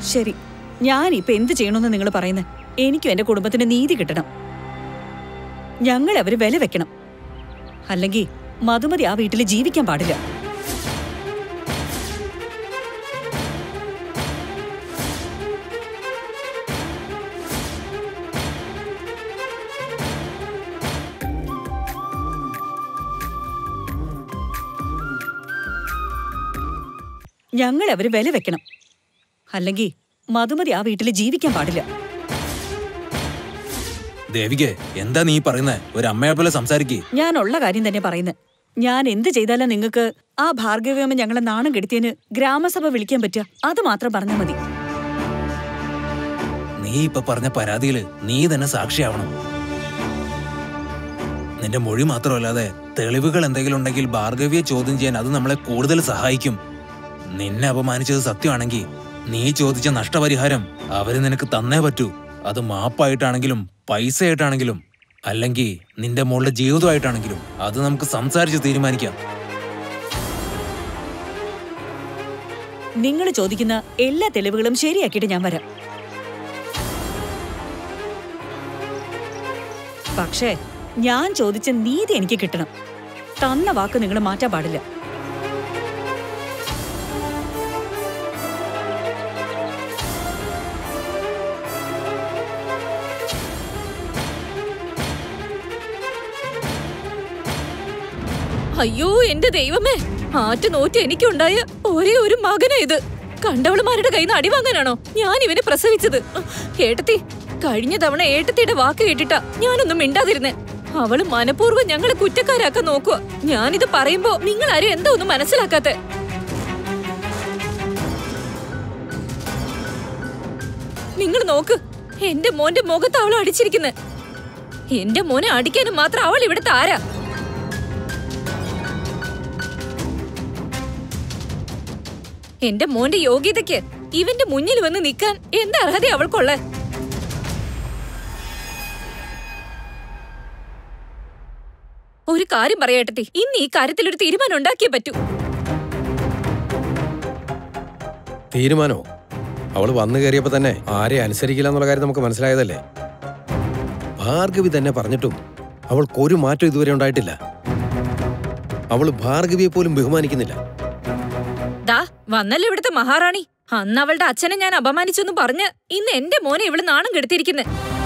ശരി, ഞാനിപ്പോ എന്ത് ചെയ്യണമെന്ന് നിങ്ങൾ പറയുന്നത്? എനിക്കും എന്റെ കുടുംബത്തിന് നീതി കിട്ടണം. ഞങ്ങളെ അവര് വില വെക്കണം. അല്ലെങ്കിൽ മധുമതി ആ വീട്ടിൽ ജീവിക്കാൻ പാടില്ല. ഞങ്ങളെ അവര് വില വെക്കണം. അല്ലെങ്കിൽ മധുമതി ആ വീട്ടിൽ ജീവിക്കാൻ പാടില്ല. ദേവികേ, എന്താ നീ പറയുന്നേ? ഒരു അമ്മയെ പോലെ സംസാരിക്കേ. ഞാനുള്ള കാര്യം തന്നെ പറയുന്നത്. ഞാൻ എന്ത് ചെയ്താലാ നിങ്ങൾക്ക് ആ ഭാർഗവി അമ്മ ഞങ്ങളെ നാണം കെടുത്തിയതിന് ഗ്രാമസഭ വിളിക്കാൻ പറ്റുക? അത് മാത്രം പറഞ്ഞാൽ മതി. നീ ഇപ്പൊ പറഞ്ഞ പരാതിയില് നീ തന്നെ സാക്ഷിയാവണം. നിന്റെ മൊഴി മാത്രമല്ലാതെ തെളിവുകൾ എന്തെങ്കിലും ഉണ്ടെങ്കിൽ ഭാർഗവിയെ ചോദ്യം ചെയ്യാൻ അത് നമ്മളെ കൂടുതൽ സഹായിക്കും. നിന്നെ അപമാനിച്ചത് സത്യമാണെങ്കിൽ നീ ചോദിച്ച നഷ്ടപരിഹാരം അവര് നിനക്ക് തന്നേ പറ്റൂ. അത് മാപ്പായിട്ടാണെങ്കിലും പൈസ ആയിട്ടാണെങ്കിലും അല്ലെങ്കിൽ നിന്റെ മോളുടെ ജീവിതമായിട്ടാണെങ്കിലും അത് നമുക്ക് സംസാരിച്ച് തീരുമാനിക്കാം. നിങ്ങൾ ചോദിക്കുന്ന എല്ലാ തെളിവുകളും ശരിയാക്കിയിട്ട് ഞാൻ വരാം. പക്ഷേ ഞാൻ ചോദിച്ച നീതി എനിക്ക് കിട്ടണം. തന്ന വാക്ക് നിങ്ങൾ മാറ്റാൻ പാടില്ല. അയ്യോ എന്റെ ദൈവമേ, ആറ്റുനോറ്റ് എനിക്കുണ്ടായ ഒരേ ഒരു മകനാ ഇത്. കണ്ടവളുമാരുടെ കയ്യിൽ നിന്ന് അടിവാങ്ങാനാണോ ഞാൻ ഇവനെ പ്രസവിച്ചത്? ഏട്ടത്തി, കഴിഞ്ഞ തവണ ഏട്ടത്തിയുടെ വാക്ക് കേട്ടിട്ടാ ഞാനൊന്നും മിണ്ടാതിരുന്നേ. അവള് മനഃപൂർവ്വം ഞങ്ങളെ കുറ്റക്കാരാക്കാൻ നോക്കുക. ഞാനിത് പറയുമ്പോ നിങ്ങൾ ആരും എന്താ ഒന്നും മനസ്സിലാക്കാത്തെ? നിങ്ങൾ നോക്ക്, എന്റെ മോന്റെ മുഖത്ത് അവൾ അടിച്ചിരിക്കുന്നെ. എന്റെ മോനെ അടിക്കാനും മാത്രം അവൾ ഇവിടുത്തെ ആരാ? എന്റെ മോന്റെ യോഗ്യതയ്ക്ക് ഇവന്റെ മുന്നിൽ വന്ന് നിൽക്കാൻ എന്താ അർഹത അവൾക്കുള്ള? ഒരു കാര്യം പറയട്ടെ, ഇന്ന് ഈ കാര്യത്തിൽ ഒരു തീരുമാനം ഉണ്ടാക്കിയേ പറ്റൂ. തീരുമാനോ? അവള് വന്നു കയറിയപ്പോ തന്നെ ആരെ അനുസരിക്കില്ല എന്നുള്ള കാര്യം നമുക്ക് മനസ്സിലായതല്ലേ? ഭാർഗവി തന്നെ പറഞ്ഞിട്ടും അവൾക്കൊരു മാറ്റം ഇതുവരെ ഉണ്ടായിട്ടില്ല. അവള് ഭാർഗവിയെ പോലും ബഹുമാനിക്കുന്നില്ല. ദാ വന്നല്ലോ ഇവിടുത്തെ മഹാറാണി. അന്ന് അവളുടെ അച്ഛനെ ഞാൻ അപമാനിച്ചെന്ന് പറഞ്ഞ് ഇന്ന് എന്റെ മോനെ ഇവള് നാണം കെടുത്തിരിക്കുന്നെ.